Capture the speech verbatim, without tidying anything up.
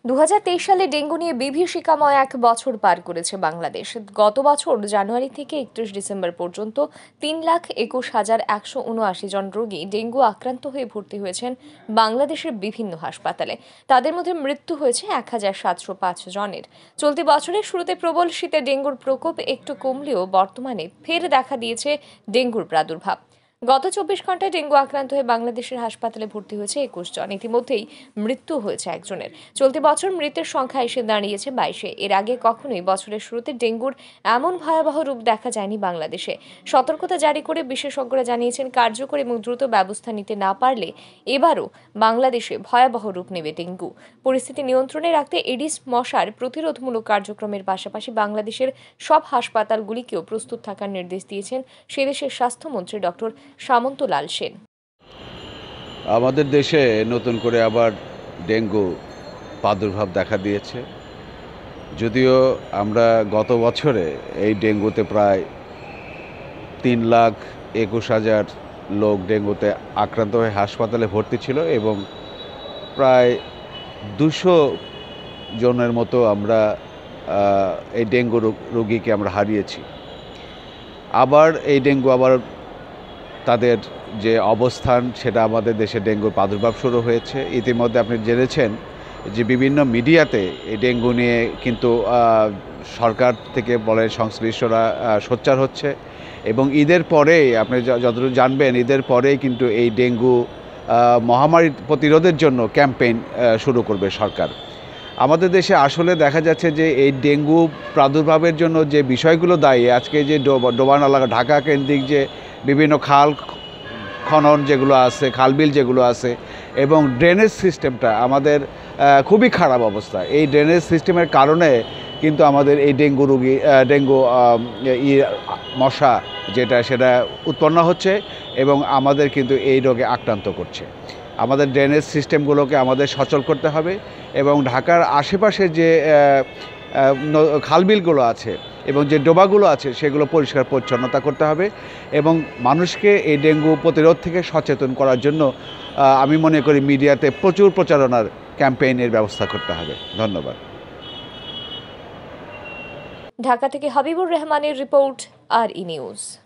দু হাজার তেইশ সালে ডেঙ্গু নিয়ে বিভীষিকাময় এক বছর পার করেছে বাংলাদেশ। গত বছর জানুয়ারি থেকে একত্রিশ ডিসেম্বর পর্যন্ত তিন লাখ একুশ হাজার একশো উনআশি জন রোগী ডেঙ্গু আক্রান্ত হয়ে ভর্তি হয়েছেন বাংলাদেশের বিভিন্ন হাসপাতালে। তাদের মধ্যে মৃত্যু হয়েছে এক হাজার সাতশো পাঁচ জনের। চলতি বছরের শুরুতে প্রবল শীতে ডেঙ্গুর প্রকোপ একটু কমলেও বর্তমানে ফের দেখা দিয়েছে ডেঙ্গুর প্রাদুর্ভাব। গত চব্বিশ ঘন্টায় ডেঙ্গু আক্রান্ত হয়ে বাংলাদেশের হাসপাতালে ভর্তি হয়েছে একুশ জন। ইতিমধ্যেই মৃত্যু হয়েছে একজনের। চলতি বছর মৃতের সংখ্যা এসে দাঁড়িয়েছে বাইশে। এর আগে কখনোই বছরের শুরুতে ডেঙ্গুর এমন ভয়াবহ রূপ দেখা যায়নি বাংলাদেশে। সতর্কতা জারি করে বিশেষজ্ঞরা জানিয়েছেন, কার্যকর এবং দ্রুত ব্যবস্থা নিতে না পারলে এবারও বাংলাদেশে ভয়াবহ রূপ নেবে ডেঙ্গু। পরিস্থিতি নিয়ন্ত্রণে রাখতে এডিস মশার প্রতিরোধমূলক কার্যক্রমের পাশাপাশি বাংলাদেশের সব হাসপাতালগুলিকেও প্রস্তুত থাকার নির্দেশ দিয়েছেন সেদেশের স্বাস্থ্যমন্ত্রী ডক্টর সামন্ত লাল সেন। আমাদের দেশে নতুন করে আবার ডেঙ্গু প্রাদুর্ভাব দেখা দিয়েছে। যদিও আমরা গত বছরে এই ডেঙ্গুতে প্রায় তিন লাখ একুশ হাজার লোক ডেঙ্গুতে আক্রান্ত হয়ে হাসপাতালে ভর্তি ছিল এবং প্রায় দুশো জনের মতো আমরা এই ডেঙ্গু রোগীকে আমরা হারিয়েছি। আবার এই ডেঙ্গু আবার তাদের যে অবস্থান, সেটা আমাদের দেশে ডেঙ্গুর প্রাদুর্ভাব শুরু হয়েছে। ইতিমধ্যে আপনি জেনেছেন যে বিভিন্ন মিডিয়াতে এই ডেঙ্গু নিয়ে কিন্তু সরকার থেকে বলেন সংশ্লিষ্টরা সোচ্চার হচ্ছে এবং ঈদের পরেই আপনি যতটুকু জানবেন, ঈদের পরেই কিন্তু এই ডেঙ্গু মহামারী প্রতিরোধের জন্য ক্যাম্পেইন শুরু করবে সরকার। আমাদের দেশে আসলে দেখা যাচ্ছে যে এই ডেঙ্গু প্রাদুর্ভাবের জন্য যে বিষয়গুলো দায়ী, আজকে যে ডোবানালা ঢাকা কেন্দ্রিক যে বিভিন্ন খাল খনন যেগুলো আছে, খালবিল যেগুলো আছে এবং ড্রেনেজ সিস্টেমটা আমাদের খুবই খারাপ অবস্থা। এই ড্রেনেজ সিস্টেমের কারণে কিন্তু আমাদের এই ডেঙ্গু রোগী ডেঙ্গু মশা যেটা সেটা উৎপন্ন হচ্ছে এবং আমাদের কিন্তু এই রোগে আক্রান্ত করছে। আমাদের ড্রেনেজ সিস্টেমগুলোকে আমাদের সচল করতে হবে এবং ঢাকার আশেপাশে যে খালবিলগুলো আছে এবং যে ডোবাগুলো আছে সেগুলো পরিষ্কার পরিচ্ছন্নতা করতে হবে এবং মানুষকে এই ডেঙ্গু প্রতিরোধ থেকে সচেতন করার জন্য আমি মনে করি মিডিয়াতে প্রচুর প্রচারণার ক্যাম্পেইনের ব্যবস্থা করতে হবে। ধন্যবাদ। ঢাকা থেকে হাবিবুর রহমানের রিপোর্ট, আর ই নিউজ।